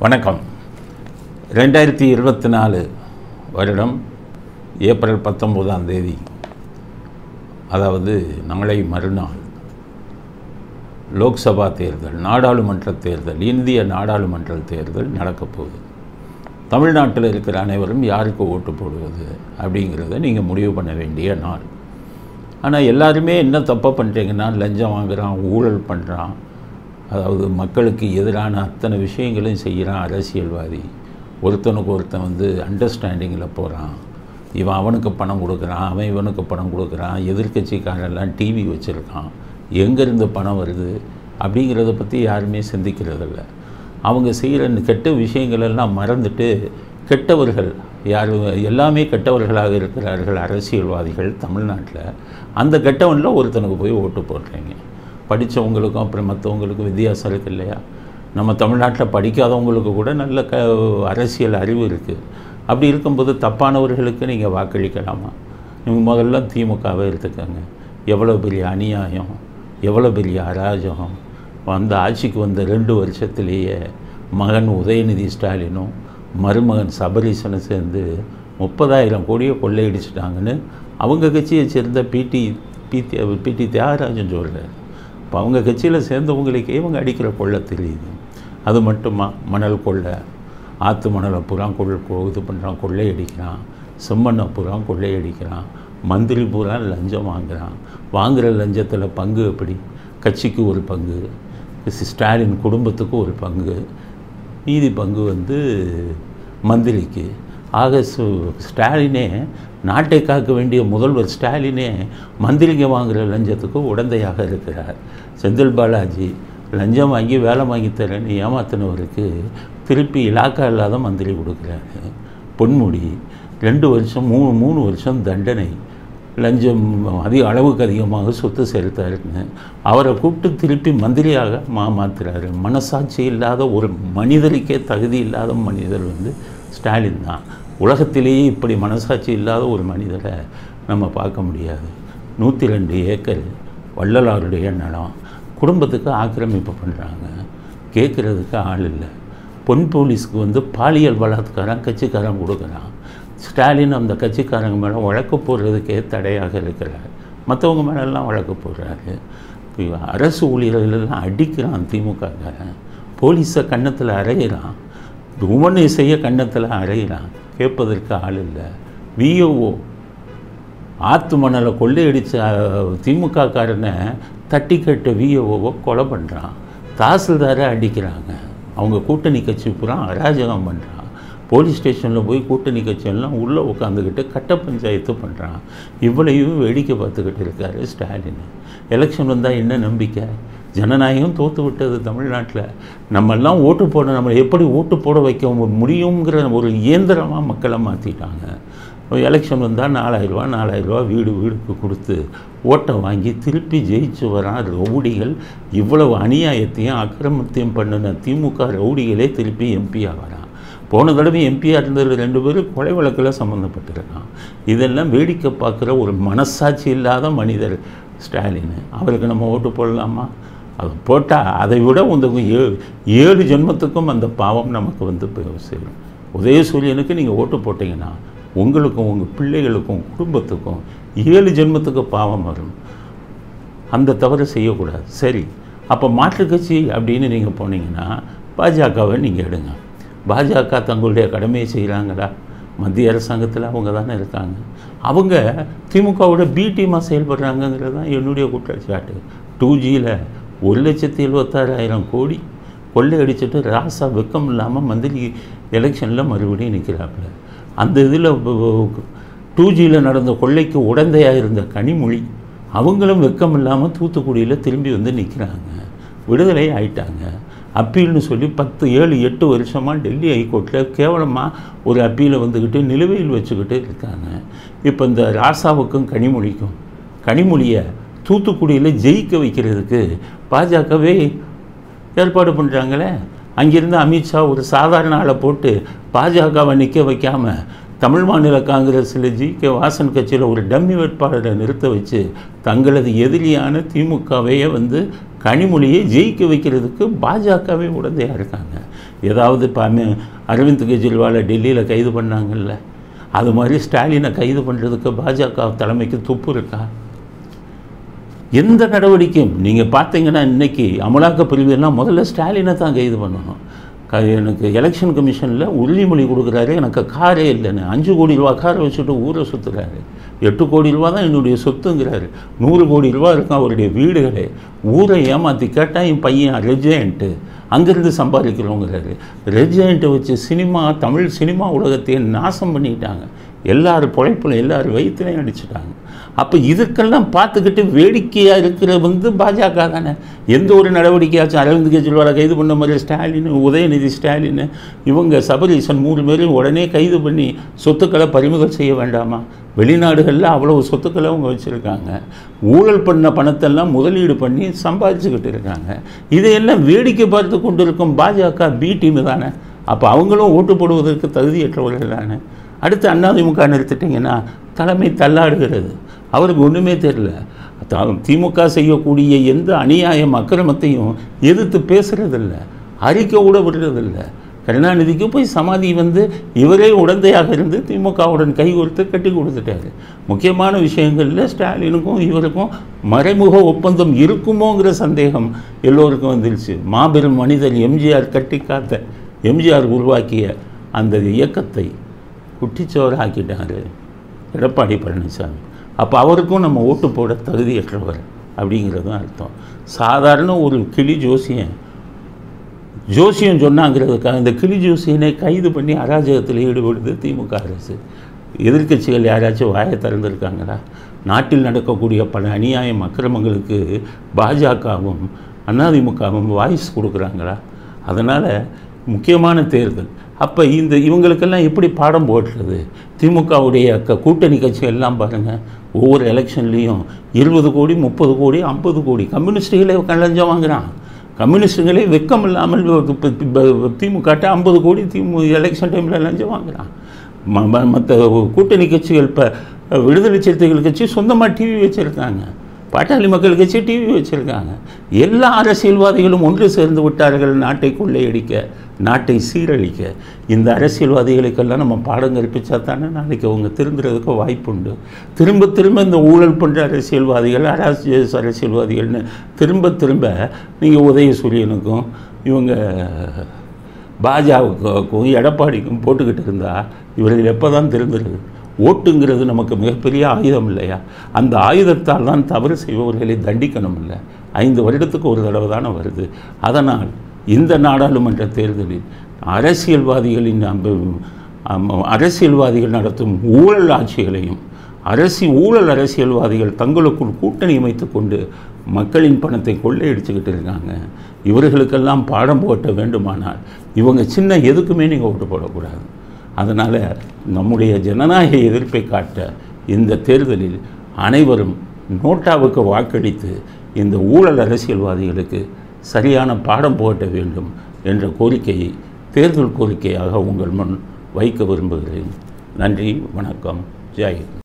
வணக்கம். 2024 வருடம் ஏப்ரல் 19ஆம் தேதி, அதாவது நாளை மறுநாள் லோக்சபா தேர்தல், நாடாளுமன்ற தேர்தல், இந்திய நாடாளுமன்ற தேர்தல் நடக்கப் போகுது. தமிழ்நாட்டில் இருக்கிற அனைவரும் யாருக்கு ஓட்டு போடுவது அப்படிங்கிறத நீங்கள் முடிவு பண்ண வேண்டிய நாள். ஆனால் எல்லாருமே என்ன தப்பு பண்ணுறீங்கன்னா, லஞ்சம் வாங்குகிறான், ஊழல் பண்ணுறான், அதாவது மக்களுக்கு எதிரான அத்தனை விஷயங்களையும் செய்கிறான் அரசியல்வாதி. ஒருத்தனுக்கு ஒருத்தன் அண்டர்ஸ்டாண்டிங்கில் போகிறான். இவன் அவனுக்கு பணம் கொடுக்குறான், அவன் இவனுக்கு பணம் கொடுக்குறான், எதிர்கட்சிக்காரெல்லாம் டிவி வச்சுருக்கான். எங்கேருந்து பணம் வருது அப்படிங்கிறத பற்றி யாருமே சிந்திக்கிறதில்ல. அவங்க செய்கிற கெட்ட விஷயங்களெல்லாம் மறந்துட்டு கெட்டவர்கள் யார் எல்லாமே கெட்டவர்களாக இருக்கிறார்கள் அரசியல்வாதிகள் தமிழ்நாட்டில். அந்த கெட்டவனில் ஒருத்தனுக்கு போய் ஓட்டு போடுறீங்க. படித்தவங்களுக்கும் அப்புறம் மற்றவங்களுக்கும் வித்தியாசம் இருக்குது இல்லையா? நம்ம தமிழ்நாட்டில் படிக்காதவங்களுக்கு கூட நல்ல அரசியல் அறிவு இருக்குது. அப்படி இருக்கும்போது தப்பானவர்களுக்கு நீங்கள் வாக்களிக்கலாமா? நீங்கள் முதல்ல திமுகவை எடுத்துக்கோங்க. எவ்வளோ பெரிய அநியாயம், எவ்வளோ பெரிய அராஜகம். ஆட்சிக்கு வந்த 2 வருஷத்துலேயே மகன் உதயநிதி ஸ்டாலினும் மருமகன் சபரீசனும் சேர்ந்து 30,000 கோடியை கொள்ளையடிச்சிட்டாங்கன்னு அவங்க கட்சியை சேர்ந்த பிடி தியாகராஜன் சொல்கிறார். இப்போ அவங்க கட்சியில் சேர்ந்தவங்களுக்கே இவங்க அடிக்கிற கொள்ளை தெரியுது. அது மட்டுமா, மணல் கொள்ளை, ஆற்று மணலை பூரா இது பண்ணுறான், கொள்ளையடிக்கிறான். செம்மண்ணை பூரா கொள்ளையடிக்கிறான். மந்திரி பூரா லஞ்சம் வாங்குகிறான். வாங்குகிற லஞ்சத்தில் பங்கு எப்படி? கட்சிக்கு ஒரு பங்கு, ஸ்டாலின் குடும்பத்துக்கு ஒரு பங்கு, மீதி பங்கு மந்திரிக்கு. ஆக ஸ்டாலினே, நாட்டை காக்க வேண்டிய முதல்வர் ஸ்டாலினே மந்திரிங்க வாங்குகிற லஞ்சத்துக்கு உடந்தையாக இருக்கிறார். செந்தில் பாலாஜி லஞ்சம் வாங்கி வேலை வாங்கி தரேன்னு ஏமாத்தினவருக்கு திருப்பி இலாக்கா இல்லாத மந்திரி கொடுக்குறாரு. பொன்முடி 2 வருஷம் 3 வருஷம் தண்டனை, லஞ்சம் அளவுக்கு அதிகமாக சொத்து செலுத்தாருன்னு அவரை கூப்பிட்டு திருப்பி மந்திரியாக மாற்றுறாரு. மனசாட்சி இல்லாத ஒரு மனிதருக்கே தகுதி இல்லாத மனிதர் ஸ்டாலின் தான். உலகத்திலேயே இப்படி மனசாட்சி இல்லாத ஒரு மனிதரை நம்ம பார்க்க முடியாது. 102 ஏக்கர் வள்ளலாருடைய நிலம் குடும்பத்துக்கு ஆக்கிரமிப்பு பண்ணுறாங்க. கேட்குறதுக்கு ஆள் இல்லை. பொன் போலீஸ்க்கு பாலியல் பலாத்காரம் கட்சிக்காரன் கொடுக்குறான். ஸ்டாலின் அந்த கட்சிக்காரங்க மேலே வழக்கு போடுறதுக்கே தடையாக இருக்கிறார். மற்றவங்க மேலெல்லாம் வழக்கு போடுறாரு. அரசு ஊழியர்களெல்லாம் அடிக்கிறான் திமுக. போலீஸை கன்னத்தில் அரைகிறான். உமன் இசைய கன்னத்தில் அரைகிறான். கேட்பதற்கு ஆள் இல்லை. விஓஓ ஆற்று மணலை கொள்ளையடித்த திமுக காரனை தட்டி கட்ட விஓஓவை கொலை பண்ணுறான். தாசில்தாரை அடிக்கிறாங்க. அவங்க கூட்டணி கட்சி பூரா அராஜகம் பண்ணுறான். போலீஸ் ஸ்டேஷனில் போய் கூட்டணி கட்சியெல்லாம் உள்ளே உட்காந்துக்கிட்டு கட்ட பஞ்சாயத்து பண்ணுறான். இவ்வளையும் வேடிக்கை பார்த்துக்கிட்டு இருக்காரு ஸ்டாலின். எலெக்ஷன் வந்தால் என்ன நம்பிக்கை? ஜனநாயகம் தோற்று விட்டது தமிழ்நாட்டில். நம்மெல்லாம் ஓட்டு போட, நம்மளை எப்படி ஓட்டு போட வைக்க முடியுங்கிற ஒரு இயந்திரமாக மக்களை மாற்றிட்டாங்க. எலெக்ஷன் வந்தால் 4,000 ரூபா வீடுக்கு கொடுத்து ஓட்டை வாங்கி திருப்பி ஜெயிச்சு வரான் ரவுடிகள். இவ்வளவு அநியாயத்தையும் அக்கிரமத்தையும் பண்ணின திமுக ரவுடிகளே திருப்பி எம்பியாக வரான். போன தடவை எம்பியாக இருந்தது 2 பேரும் கொலை வழக்கில் சம்மந்தப்பட்டிருக்கான். இதெல்லாம் வேடிக்கை பார்க்குற ஒரு மனசாட்சி இல்லாத மனிதர் ஸ்டாலின். அவருக்கு நம்ம ஓட்டு போடலாமா? அது போட்டால் அதை விட 7 ஜென்மத்துக்கும் அந்த பாவம் நமக்கு சேரும். உதயசூரியனுக்கு நீங்கள் ஓட்டு போட்டிங்கன்னா உங்களுக்கும் உங்கள் பிள்ளைகளுக்கும் குடும்பத்துக்கும் 7 ஜென்மத்துக்கு பாவம் வரும். அந்த தவறு செய்யக்கூடாது. சரி, அப்போ மாற்றுக் கட்சி அப்படின்னு நீங்கள் போனீங்கன்னா பாஜகவை நீங்கள் எடுங்க. பாஜக தங்களுடைய கடமையை செய்கிறாங்களா? மத்திய அரசாங்கத்தில் அவங்க தானே இருக்காங்க. அவங்க திமுகவோட பி டீமாக செயல்படுறாங்கங்கிறது தான் என்னுடைய குற்றச்சாட்டு. 2Gயில் 1,76,000 கோடி கொள்ளை அடிச்சுட்டு ராசா வெக்கம் இல்லாமல் மந்திரி எலெக்ஷனில் மறுபடியும் நிற்கிறாப்புல. அந்த இதில் 2Gயில் நடந்த கொள்ளைக்கு உடந்தையாக இருந்த கனிமொழி அவங்களும் வெக்கம் இல்லாமல் தூத்துக்குடியில் திரும்பி நிற்கிறாங்க. விடுதலை ஆயிட்டாங்க. அப்பீல்னு சொல்லி 10, 7, 8 வருஷமாக டெல்லி ஹைகோர்ட்டில் கேவலமாக ஒரு அப்பீலை நிலுவையில் வச்சுக்கிட்டு இருக்காங்க. இப்போ இந்த ராசாவுக்கும் கனிமொழியை தூத்துக்குடியில் ஜெயிக்க வைக்கிறதுக்கு பாஜகவே ஏற்பாடு பண்ணுறாங்களே. அங்கிருந்து அமித்ஷா ஒரு சாதாரண ஆளை போட்டு பாஜகவை நிற்க வைக்காமல் தமிழ் மாநில காங்கிரஸில் ஜி.கே. வாசன் கட்சியில் ஒரு டம்மி வேட்பாளரை நிறுத்த வச்சு தங்களது எதிரியான திமுகவையே கனிமொழியை ஜெயிக்க வைக்கிறதுக்கு பாஜகவே உடந்தையாக இருக்காங்க. ஏதாவது இப்போ அரவிந்த் கெஜ்ரிவாலை டெல்லியில் கைது பண்ணாங்கல்ல, அது மாதிரி ஸ்டாலினை கைது பண்ணுறதுக்கு பாஜக தலைமைக்கு துப்பு இருக்கா? எந்த நடவடிக்கையும் நீங்கள் பார்த்தீங்கன்னா இன்றைக்கி அமலாக்க பிரிவுலாம் முதல்ல ஸ்டாலினை தான் கைது பண்ணணும். எனக்கு எலெக்ஷன் கமிஷனில் உறுதிமொழி கொடுக்குறாரு, எனக்கு காரே இல்லைன்னு 5 கோடி ரூபா காரை வச்சுட்டு ஊரை சுற்றுறாரு. 8 கோடி ரூபா தான் என்னுடைய சொத்துங்கிறாரு. 100 கோடி ரூபா இருக்கும் அவருடைய வீடுகளே. ஊரை ஏமாற்றி கேட்டால் என் பையன் ரெஜென்ட்டு அங்கேருந்து சம்பாதிக்கிறோங்கிறாரு. ரெஜென்ட்டை வச்சு தமிழ் சினிமா உலகத்தையே நாசம் பண்ணிட்டாங்க. எல்லாரும் பொழைப்பில் எல்லாரும் வயிற்றுலையும் அடிச்சுட்டாங்க. அப்போ இதுக்கெல்லாம் பார்த்துக்கிட்டு வேடிக்கையாக இருக்கிற பாஜக தானே. எந்த ஒரு நடவடிக்கையாச்சும் அரவிந்த் கெஜ்ரிவாலை கைது பண்ண மாதிரி ஸ்டாலின், உதயநிதி ஸ்டாலின், இவங்க சபரீசன் 3 பேரையும் உடனே கைது பண்ணி சொத்துக்களை பறிமுதல் செய்ய வேண்டாமா? வெளிநாடுகளில் அவ்வளவு சொத்துக்களை அவங்க வச்சுருக்காங்க. ஊழல் பண்ண பணத்தெல்லாம் முதலீடு பண்ணி சம்பாதிச்சுக்கிட்டு இருக்காங்க. இதையெல்லாம் வேடிக்கை பார்த்து கொண்டு இருக்கும் பாஜக பி டீமு தானே. அப்போ அவங்களும் ஓட்டு போடுவதற்கு தகுதியற்றவர்கள் தானே. அடுத்து அதிமுக நிறுத்திட்டிங்கன்னா தலைமை தள்ளாடுகிறது. அவருக்கு ஒன்றுமே தெரியல. திமுக செய்யக்கூடிய எந்த அநியாயம் அக்கிரமத்தையும் எதிர்த்து பேசுகிறதில்ல, அறிக்கை கூட விடுறதில்லை. கருணாநிதிக்கு போய் சமாதி இவரே உடந்தையாக இருந்து திமுகவுடன் கைகோர்த்து கட்டி கொடுத்துட்டாரு. முக்கியமான விஷயங்களில் ஸ்டாலினுக்கும் இவருக்கும் மறைமுக ஒப்பந்தம் இருக்குமோங்கிற சந்தேகம் எல்லோருக்கும் வந்துருச்சு. மாபெரும் மனிதர் எம்ஜிஆர் கட்டி காத்த, எம்ஜிஆர் உருவாக்கிய அந்த இயக்கத்தை குட்டிச்சோறு ஆக்கிட்டார் எடப்பாடி பழனிசாமி. அப்போ அவருக்கும் நம்ம ஓட்டு போட தகுதியற்றவர் அப்படிங்கிறதும் அர்த்தம். சாதாரண ஒரு கிளி ஜோசியம் சொன்னாங்கிறதுக்காக இந்த கிளி ஜோசியனை கைது பண்ணி அராஜகத்தில் ஈடுபடுது திமுக அரசு. எதிர்க்கட்சிகள் யாராச்சும் வாயை திறந்துருக்காங்களா? நாட்டில் நடக்கக்கூடிய பல அநியாயம் அக்கிரமங்களுக்கு பாஜகவும் அதிமுகவும் வாய்ஸ் கொடுக்குறாங்களா? அதனால் முக்கியமான தேர்தல். அப்போ இவங்களுக்கெல்லாம் எப்படி பாடம் போடுறது? திமுகவுடைய கூட்டணி கட்சி எல்லாம் பாருங்கள், ஒவ்வொரு எலெக்ஷன்லேயும் 20 கோடி 30 கோடி 50 கோடி கம்யூனிஸ்டுகளே லஞ்சம் வாங்குகிறான். கம்யூனிஸ்டுகளே வெக்கம் இல்லாமல் திமுக 50 கோடி எலெக்ஷன் டைமில் லஞ்சம் வாங்குகிறான். மற்ற கூட்டணி கட்சிகள் இப்போ விடுதலை சிறுத்தைகள் கட்சி சொந்தமாக டிவி வச்சுருக்காங்க, பாட்டாளி மக்கள் கட்சி டிவி வச்சுருக்காங்க. எல்லா அரசியல்வாதிகளும் ஒன்று சேர்ந்து விட்டார்கள் நாட்டை கொள்ளையடிக்க, நாட்டை சீரழிக்க. இந்த அரசியல்வாதிகளுக்கெல்லாம் நம்ம பாடம் கற்பிச்சா தானே நாளைக்கு அவங்க திருந்துறதுக்கு வாய்ப்பு உண்டு. திரும்ப திரும்ப இந்த ஊழல் பண்ணுற அரசியல்வாதிகள், அரசியல்வாதிகள்னு திரும்ப நீங்கள் உதயசூரியனுக்கும் இவங்க பாஜகவுக்கும் எடப்பாடிக்கும் போட்டுக்கிட்டு இருந்தால் இவர்கள் எப்போ தான் திருந்துறது? ஓட்டுங்கிறது நமக்கு மிகப்பெரிய ஆயுதம் இல்லையா? அந்த ஆயுதத்தால் தான் தவறு செய்பவர்களை தண்டிக்கணும் இல்லை. 5 வருடத்துக்கு ஒரு தடவை தானே வருது. அதனால் இந்த நாடாளுமன்ற தேர்தலில் அரசியல்வாதிகள் நடத்தும் ஊழல் ஆட்சிகளையும் ஊழல் அரசியல்வாதிகள் தங்களுக்குள் கூட்டணி அமைத்து கொண்டு மக்களின் பணத்தை கொள்ளையடிச்சுக்கிட்டு இருக்காங்க. இவர்களுக்கெல்லாம் பாடம் போட்ட வேண்டுமானால் இவங்க சின்ன எதுக்குமே நீங்கள் ஓட்டு போடக்கூடாது. அதனால் நம்முடைய ஜனநாயக எதிர்ப்பை காட்ட இந்த தேர்தலில் அனைவரும் நோட்டாவுக்கு வாக்களித்து இந்த ஊழல் அரசியல்வாதிகளுக்கு சரியான பாடம் போட்ட வேண்டும் என்ற கோரிக்கையை தேர்தல் கோரிக்கையாக உங்கள் முன் வைக்க விரும்புகிறேன். நன்றி, வணக்கம், ஜெய் ஹிந்த்.